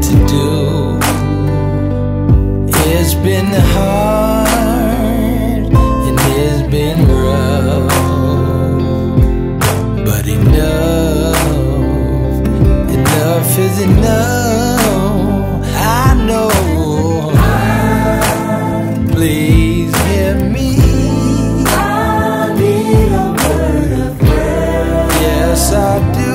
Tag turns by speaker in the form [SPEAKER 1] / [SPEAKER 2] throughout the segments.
[SPEAKER 1] to do. It's been hard and it's been rough, but enough is enough. I know. Please hear me.
[SPEAKER 2] I need a word of prayer.
[SPEAKER 1] Yes, I do.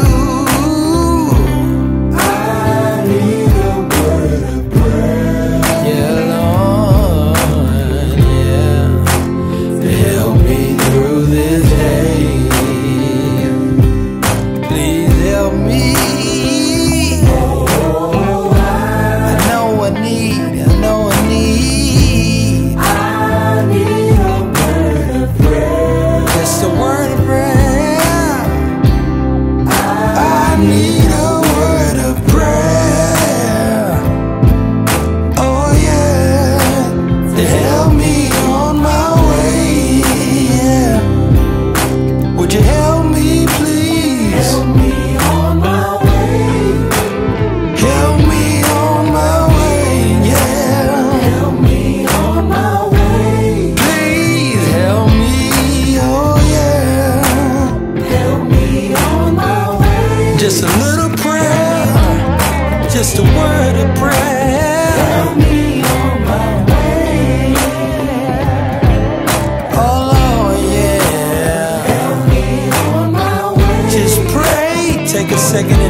[SPEAKER 2] I need a word of prayer.
[SPEAKER 1] Yeah, Lord, yeah. Help me through this day. Please help me. I know I need. Just a word of prayer. I need a word of prayer. Oh yeah, to help me on my way. Yeah. Would you help me, please?
[SPEAKER 2] Help me on my way.
[SPEAKER 1] Help me on my way. Yeah.
[SPEAKER 2] Help me on my way.
[SPEAKER 1] Please help me. Oh yeah.
[SPEAKER 2] Help me on my way.
[SPEAKER 1] Just a little prayer, just a word of prayer.
[SPEAKER 2] Help me on my way.
[SPEAKER 1] Oh Lord, yeah.
[SPEAKER 2] Help me on my way.
[SPEAKER 1] Just pray, take a second and